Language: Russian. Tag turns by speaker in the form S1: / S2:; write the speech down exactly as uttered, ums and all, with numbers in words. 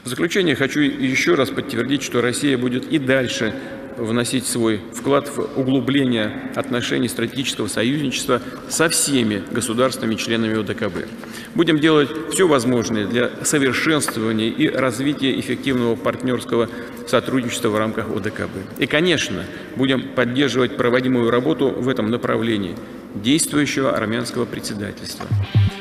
S1: В заключение хочу еще раз подтвердить, что Россия будет и дальше вносить свой вклад в углубление отношений стратегического союзничества со всеми государствами-членами ОДКБ. Будем делать все возможное для совершенствования и развития эффективного партнерского сотрудничества в рамках ОДКБ. И, конечно, будем поддерживать проводимую работу в этом направлении действующего армянского председательства.